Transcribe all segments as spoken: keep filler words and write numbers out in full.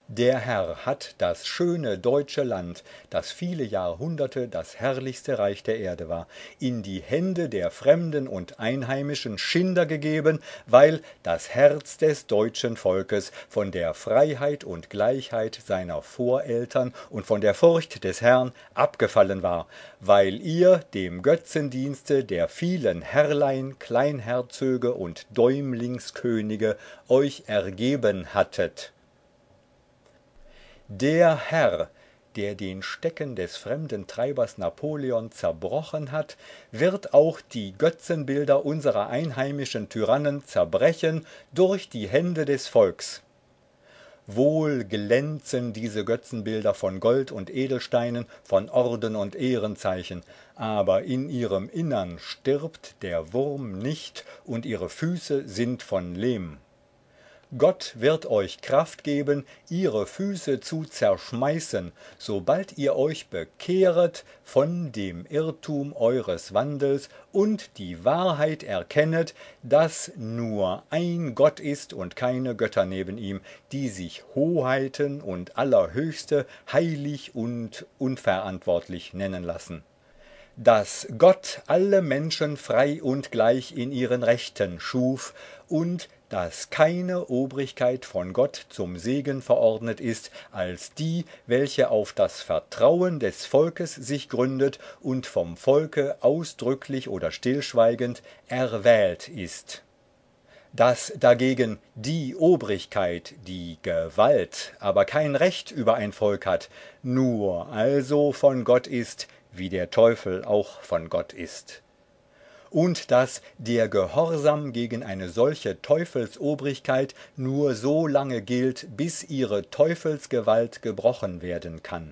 Der Herr hat das schöne deutsche Land, das viele Jahrhunderte das herrlichste Reich der Erde war, in die Hände der fremden und einheimischen Schinder gegeben, weil das Herz des deutschen Volkes von der Freiheit und Gleichheit seiner Voreltern und von der Furcht des Herrn abgefallen war, weil ihr dem Götzendienste der vielen Herrlein, Kleinherzöge und Däumlingskönige euch ergeben hattet. Der Herr, der den Stecken des fremden Treibers Napoleon zerbrochen hat, wird auch die Götzenbilder unserer einheimischen Tyrannen zerbrechen durch die Hände des Volks. Wohl glänzen diese Götzenbilder von Gold und Edelsteinen, von Orden und Ehrenzeichen, aber in ihrem Innern stirbt der Wurm nicht und ihre Füße sind von Lehm. Gott wird euch Kraft geben, ihre Füße zu zerschmeißen, sobald ihr euch bekehret von dem Irrtum eures Wandels und die Wahrheit erkennet, dass nur ein Gott ist und keine Götter neben ihm, die sich Hoheiten und Allerhöchste heilig und unverantwortlich nennen lassen. Dass Gott alle Menschen frei und gleich in ihren Rechten schuf und dass keine Obrigkeit von Gott zum Segen verordnet ist, als die, welche auf das Vertrauen des Volkes sich gründet und vom Volke ausdrücklich oder stillschweigend erwählt ist. Dass dagegen die Obrigkeit, die Gewalt, aber kein Recht über ein Volk hat, nur also von Gott ist, wie der Teufel auch von Gott ist. Und dass der Gehorsam gegen eine solche Teufelsobrigkeit nur so lange gilt, bis ihre Teufelsgewalt gebrochen werden kann.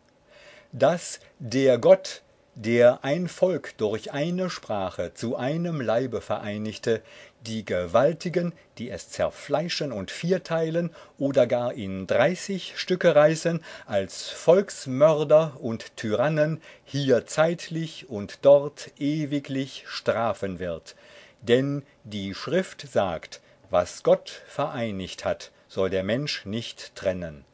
Dass der Gott, der ein Volk durch eine Sprache zu einem Leibe vereinigte, die Gewaltigen, die es zerfleischen und vierteilen oder gar in dreißig Stücke reißen, als Volksmörder und Tyrannen hier zeitlich und dort ewiglich strafen wird. Denn die Schrift sagt, was Gott vereinigt hat, soll der Mensch nicht trennen.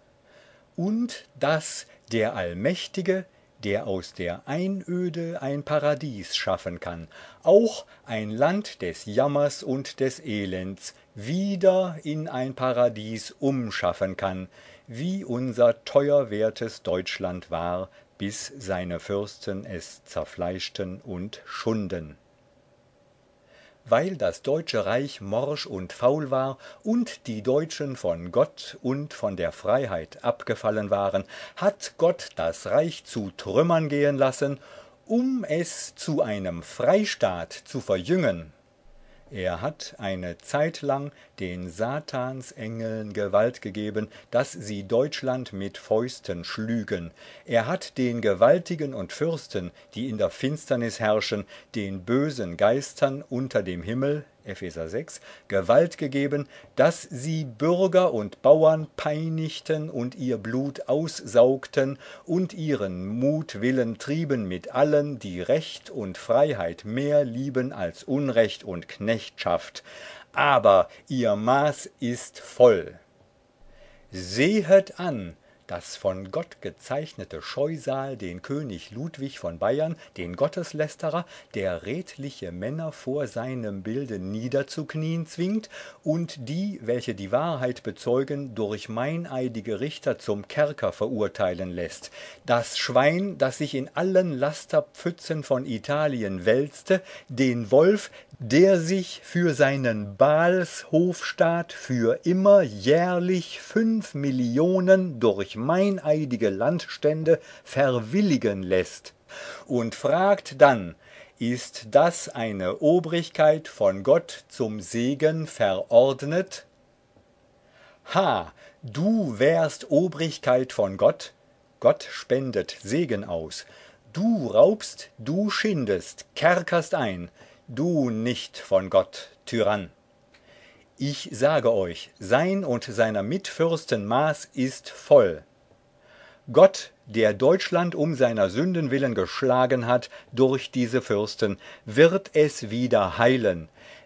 Und dass der Allmächtige, der aus der Einöde ein Paradies schaffen kann, auch ein Land des Jammers und des Elends wieder in ein Paradies umschaffen kann, wie unser teuerwertes Deutschland war, bis seine Fürsten es zerfleischten und schunden. Weil das Deutsche Reich morsch und faul war und die Deutschen von Gott und von der Freiheit abgefallen waren, hat Gott das Reich zu Trümmern gehen lassen, um es zu einem Freistaat zu verjüngen. Er hat eine Zeit lang den Satansengeln Gewalt gegeben, dass sie Deutschland mit Fäusten schlügen. Er hat den Gewaltigen und Fürsten, die in der Finsternis herrschen, den bösen Geistern unter dem Himmel, Epheser sechs, Gewalt gegeben, dass sie Bürger und Bauern peinigten und ihr Blut aussaugten und ihren Mutwillen trieben mit allen, die Recht und Freiheit mehr lieben als Unrecht und Knechtschaft. Aber ihr Maß ist voll. Sehet an, das von Gott gezeichnete Scheusal den König Ludwig von Bayern, den Gotteslästerer, der redliche Männer vor seinem Bilde niederzuknien zwingt und die, welche die Wahrheit bezeugen, durch meineidige Richter zum Kerker verurteilen lässt. Das Schwein, das sich in allen Lasterpfützen von Italien wälzte, den Wolf, der sich für seinen Baalshofstaat für immer jährlich fünf Millionen durch meineidige Landstände verwilligen lässt, und fragt dann, ist das eine Obrigkeit von Gott zum Segen verordnet? Ha, du wärst Obrigkeit von Gott, Gott spendet Segen aus, du raubst, du schindest, kerkerst ein, du nicht von Gott, Tyrann. Ich sage euch, sein und seiner Mitfürsten Maß ist voll. Gott, der Deutschland um seiner Sünden willen geschlagen hat durch diese Fürsten, wird es wieder heilen.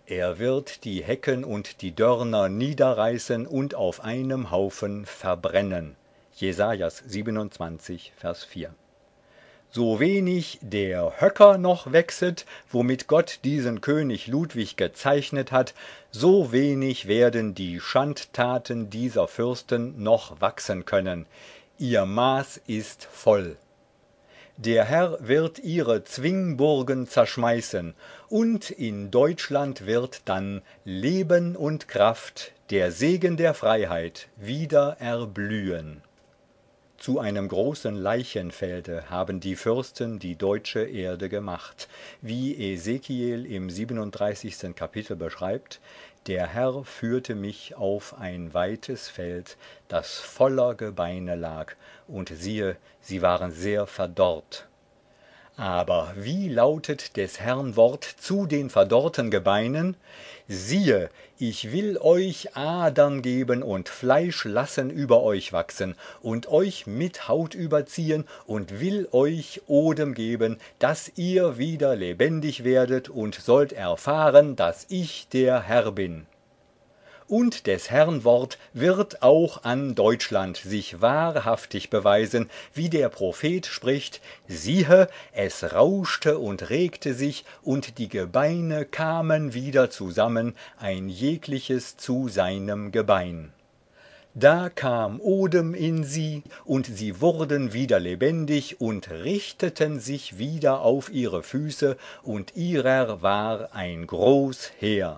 er wird die Hecken und die Dörner niederreißen und auf einem Haufen verbrennen. Jesajas siebenundzwanzig, Vers vier. So wenig der Höcker noch wächset, womit Gott diesen König Ludwig gezeichnet hat, so wenig werden die Schandtaten dieser Fürsten noch wachsen können. Ihr Maß ist voll. Der Herr wird ihre Zwingburgen zerschmeißen, und in Deutschland wird dann Leben und Kraft, der Segen der Freiheit, wieder erblühen. Zu einem großen Leichenfelde haben die Fürsten die deutsche Erde gemacht, wie Ezekiel im siebenunddreißigsten Kapitel beschreibt: Der Herr führte mich auf ein weites Feld, das voller Gebeine lag, und siehe, sie waren sehr verdorrt. Aber wie lautet des Herrn Wort zu den verdorrten Gebeinen? Siehe, ich will euch Adern geben und Fleisch lassen über euch wachsen und euch mit Haut überziehen und will euch Odem geben, dass ihr wieder lebendig werdet und sollt erfahren, dass ich der Herr bin. Und des Herrn Wort wird auch an Deutschland sich wahrhaftig beweisen, wie der Prophet spricht: Siehe, es rauschte und regte sich, und die Gebeine kamen wieder zusammen, ein jegliches zu seinem Gebein. Da kam Odem in sie, und sie wurden wieder lebendig und richteten sich wieder auf ihre Füße, und ihrer war ein groß Heer.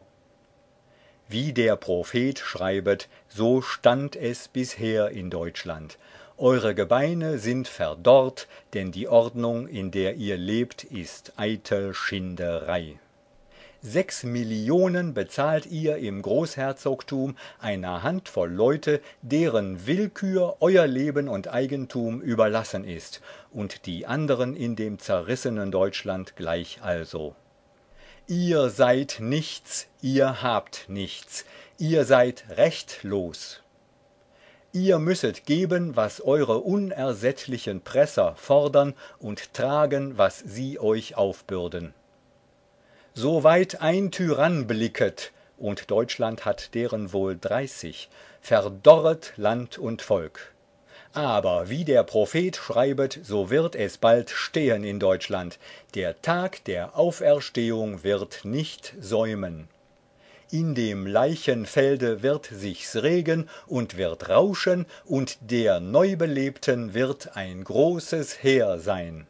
Wie der Prophet schreibet, so stand es bisher in Deutschland. Eure Gebeine sind verdorrt, denn die Ordnung, in der ihr lebt, ist eitel Schinderei. Sechs Millionen bezahlt ihr im Großherzogtum einer Handvoll Leute, deren Willkür euer Leben und Eigentum überlassen ist, und die anderen in dem zerrissenen Deutschland gleich also. Ihr seid nichts, ihr habt nichts, ihr seid rechtlos. Ihr müsset geben, was eure unersättlichen Presser fordern, und tragen, was sie euch aufbürden. Soweit ein Tyrann blicket, und Deutschland hat deren wohl dreißig, verdorret Land und Volk. Aber wie der Prophet schreibet, so wird es bald stehen in Deutschland. Der Tag der Auferstehung wird nicht säumen. In dem Leichenfelde wird sich's regen und wird rauschen, und der Neubelebten wird ein großes Heer sein.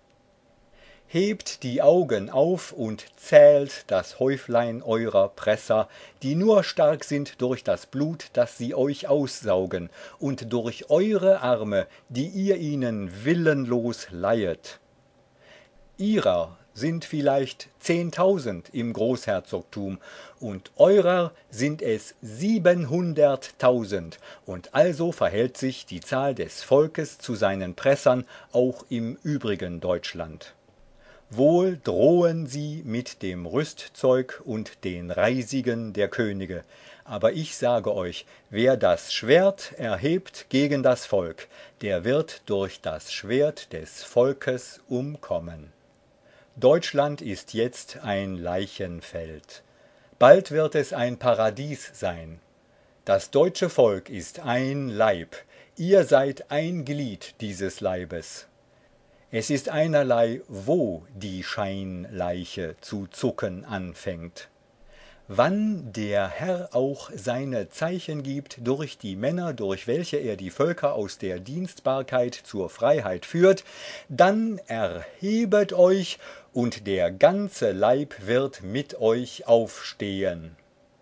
Hebt die Augen auf und zählt das Häuflein eurer Presser, die nur stark sind durch das Blut, das sie euch aussaugen, und durch eure Arme, die ihr ihnen willenlos leihet. Ihrer sind vielleicht zehntausend im Großherzogtum, und eurer sind es siebenhunderttausend, und also verhält sich die Zahl des Volkes zu seinen Pressern auch im übrigen Deutschland. Wohl drohen sie mit dem Rüstzeug und den Reisigen der Könige, aber ich sage euch, wer das Schwert erhebt gegen das Volk, der wird durch das Schwert des Volkes umkommen. Deutschland ist jetzt ein Leichenfeld. Bald wird es ein Paradies sein. Das deutsche Volk ist ein Leib, ihr seid ein Glied dieses Leibes. Es ist einerlei, wo die Scheinleiche zu zucken anfängt. Wann der Herr auch seine Zeichen gibt durch die Männer, durch welche er die Völker aus der Dienstbarkeit zur Freiheit führt, dann erhebet euch, und der ganze Leib wird mit euch aufstehen.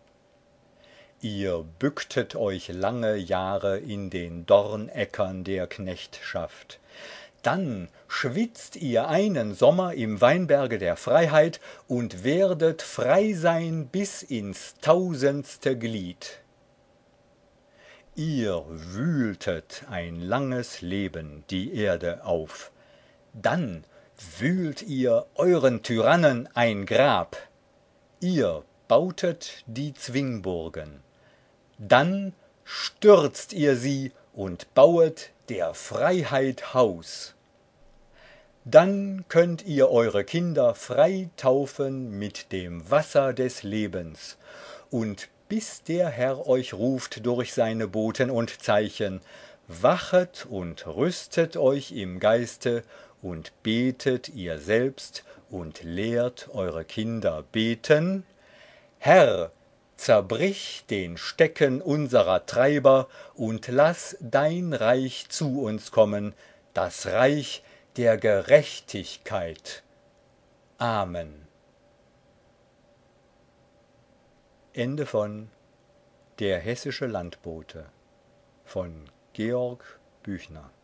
Ihr bücktet euch lange Jahre in den Dornäckern der Knechtschaft. Dann schwitzt ihr einen Sommer im Weinberge der Freiheit und werdet frei sein bis ins tausendste Glied. Ihr wühltet ein langes Leben die Erde auf. Dann wühlt ihr euren Tyrannen ein Grab. Ihr bautet die Zwingburgen. Dann stürzt ihr sie und bauet der Freiheit Haus. dann könnt ihr eure Kinder frei taufen mit dem Wasser des Lebens. Und bis der Herr euch ruft durch seine Boten und Zeichen, wachet und rüstet euch im Geiste und betet ihr selbst und lehrt eure Kinder beten: Herr, zerbrich den Stecken unserer Treiber und lass dein Reich zu uns kommen, das Reich der Gerechtigkeit. Amen. Ende von Der hessische Landbote von Georg Büchner.